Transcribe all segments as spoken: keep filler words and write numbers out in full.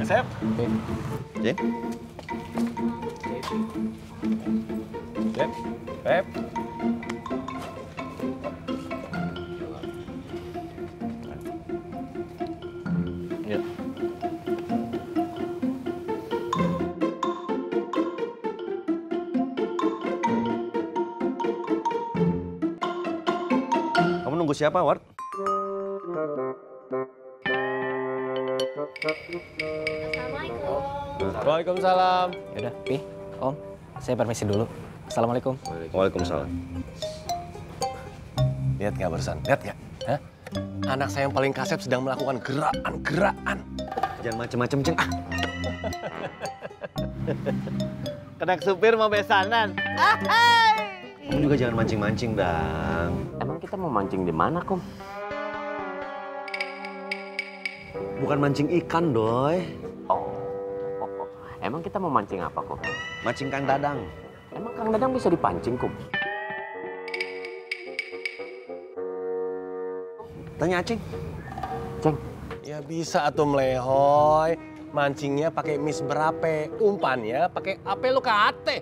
Sep. Ceng. Sep. Sep. Ya. Kamu nunggu siapa, Ward? Assalamualaikum. Waalaikumsalam. Yaudah, Pi, Om, saya permisi dulu. Assalamualaikum. Waalaikumsalam. Lihat nggak barusan? Lihat nggak? Hah? Anak saya yang paling kasep sedang melakukan gerakan-gerakan. Jangan macem-macem, Ceng. Ah. Kenak supir mau besanan. Kamu juga jangan mancing-mancing, Dang. Emang kita mau mancing di mana, Kum? Bukan mancing ikan, Doy. Oh. oh, oh. Emang kita mau mancing apa, Kum? Mancing Kang Dadang. Emang Kang Dadang bisa dipancing, Kum? Tanya Aceng. Ceng. Ya bisa atuh melehoy. Mancingnya pakai mis berape, umpannya pakai ape lo kate.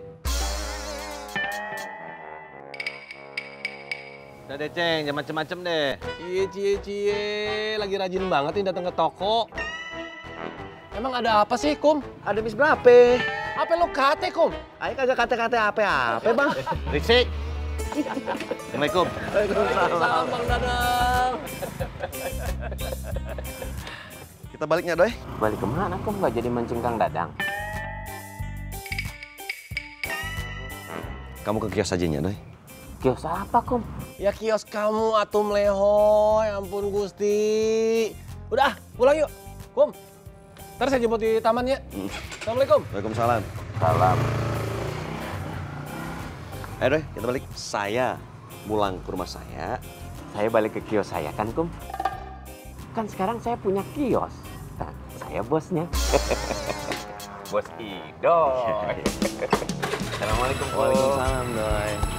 Udah deh, Ceng. Jangan macem-macem deh. Cie, cie, cie. Lagi rajin banget nih datang ke toko. Emang ada apa sih, Kum? Ada mis berapa? Ape lo kate, Kum? Ayo kagak kata-kata apa-apa, Bang. Risik. Assalamualaikum. Salam Bang Dadang. Kita baliknya, Doy. Balik kemana, Kum? Nggak jadi mancing Kang Dadang? Kamu ke kios aja nya, Doy. Kios apa, Kum? Ya kios kamu atuh melehoy, ampun Gusti. Udah, pulang yuk. Kum, ntar saya jemput di taman ya. Assalamualaikum. Waalaikumsalam. Salam. Ayo, Doy, kita balik. Saya pulang ke rumah saya. Saya balik ke kios saya kan, Kum? Kan sekarang saya punya kios. Nah, saya bosnya. Bos Ido. Assalamualaikum, Kum. Waalaikumsalam, Doy.